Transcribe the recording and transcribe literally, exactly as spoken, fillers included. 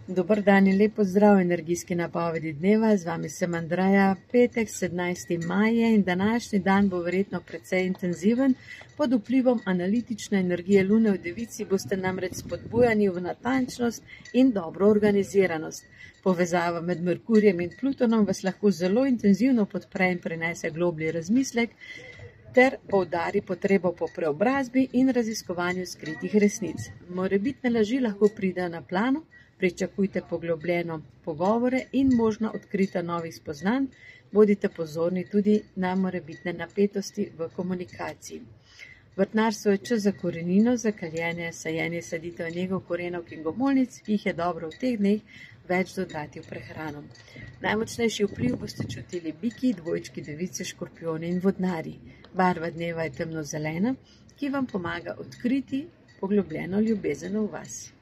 Dober dan in lep pozdrav energijski napovedi dneva, z vami sem Andreja. Petek, sedemnajsti maj je in današnji dan bo verjetno precej intenziven. Pod vplivom analitične energije Lune v Devici boste namreč spodbujani v natančnost in dobro organiziranost. Povezava med Merkurjem in Plutonom vas lahko zelo intenzivno podpre in prinese globlji razmislek ter poudari potrebo po preobrazbi in raziskovanju skritih resnic. Morebitne laži lahko pridejo na plano. Pričakujte poglobljeno pogovore in možno odkrita novih spoznanj. Bodite pozorni tudi na morebitne napetosti v komunikaciji. Vrtnarstvo je čas za korenino, za kaljenje, sajenje, saditev njegov korenov in gomolnic, ki jih je dobro v teh dneh več dodati v prehrano. Najmočnejši vpliv boste čutili biki, dvojčki, device, škorpioni in vodnari. Barva dneva je temno zelena, ki vam pomaga odkriti poglobljeno ljubezen v vas.